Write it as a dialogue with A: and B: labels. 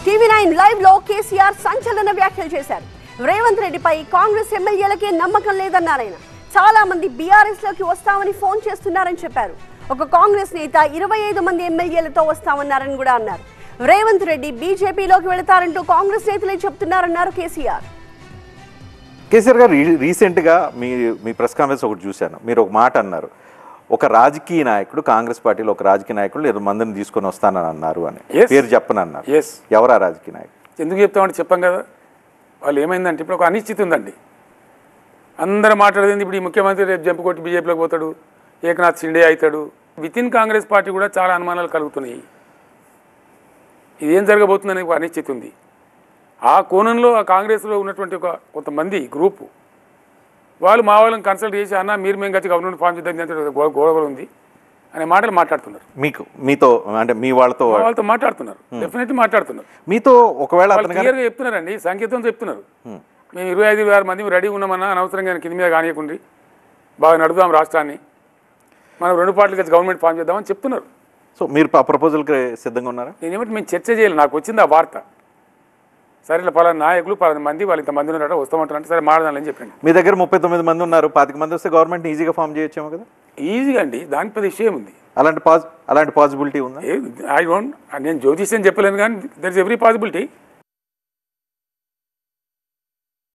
A: TV9 live లో కేసీఆర్ సంచలన వ్యాఖ్యలు చేశారు. రేవంత్ రెడ్డిపై కాంగ్రెస్ ఎమ్మెల్యేలకే నమ్మకం లేదన్నారు ఆయన. చాలా మంది బీఆర్ఎస్ లోకి వస్తామని ఫోన్ చేస్తున్నారని చెప్పారు. ఒక కాంగ్రెస్ నేత 25 మంది ఎమ్మెల్యేలతో వస్తామన్నారని కూడా అన్నారు. రేవంత్ రెడ్డి బీజేపీలోకి వెళతారంటూ కాంగ్రెస్ నేతలే చెప్తున్నారన్నారు కేసీఆర్.
B: కేసీఆర్ గారు రీసెంట్గా మీ ప్రెస్ కాన్ఫరెన్స్ ఒకటి చూశాను. మీరు ఒక మాట అన్నారు, ఒక రాజకీయ నాయకుడు కాంగ్రెస్ పార్టీలో ఒక రాజకీయ నాయకుడు 20 మందిని తీసుకొని వస్తానని అన్నారు అని పేరు చెప్పనన్నారు. ఎవరా రాజకీయ నాయకుడు?
C: ఎందుకు చెప్తామంటే చెప్పాం కదా. వాళ్ళు ఏమైందంటే ఇప్పుడు ఒక అనిశ్చితి ఉందండి. అందరూ మాట్లాడేది ఇప్పుడు ఈ ముఖ్యమంత్రి రేపు జంపు కొట్టి బీజేపీలోకి పోతాడు, ఏకనాథ్ షిండే అవుతాడు. వితిన్ కాంగ్రెస్ పార్టీ కూడా చాలా అనుమానాలు కలుగుతున్నాయి. ఇదేం జరగబోతుందని ఒక అనిశ్చితి ఉంది. ఆ కోణంలో ఆ కాంగ్రెస్లో ఉన్నటువంటి కొంతమంది గ్రూపు వాళ్ళు మా వాళ్ళని కన్సల్ట్ చేసి అన్న మీరు మేము గట్టి గవర్నమెంట్ ఫామ్ చేద్దాం గొడవ ఉంది అనే మాటలు మాట్లాడుతున్నారు.
B: మీతో అంటే మీ వాళ్ళతో
C: మాట్లాడుతున్నారు, డెఫినెట్లీ మాట్లాడుతున్నారు.
B: మీతో ఒకవేళ
C: క్లియర్గా చెప్తున్నారండి, సంకేతం చెప్తున్నారు. మేము 25,000 మంది రెడీ ఉన్నామన్నా, అనవసరంగా కింద మీద కానియకుండా బాగా నడుపుదాం రాష్ట్రాన్ని, మనం 2 పార్టీలు కలిసి గవర్నమెంట్ ఫామ్ చేద్దామని చెప్తున్నారు.
B: సో మీరు ఆ ప్రపోజల్కి సిద్ధంగా ఉన్నారా?
C: నేనేమిటి మేము చర్చ చేయాలి. నాకు వచ్చింది ఆ వార్త, సరే పలానా నాయకులు 10 మంది వాళ్ళు ఇంతమంది ఉన్నారట వస్తామంటారంటే సరే మాట్లాడాలని చెప్పండి.
B: మీ దగ్గర 39 మంది ఉన్నారు, 25 మంది వస్తే గవర్నమెంట్ ఈజీగా ఫామ్ చేయొచ్చేమో కదా?
C: ఈజీగా అండి, దాని పెద్ద విషయం ఉంది.
B: అలాంటి పాసిబిలిటీ ఉందా?
C: నేను జ్యోతిష్యం చెప్పలేను కానీ దర్ ఇస్ ఎవ్రీ పాసిబిలిటీ.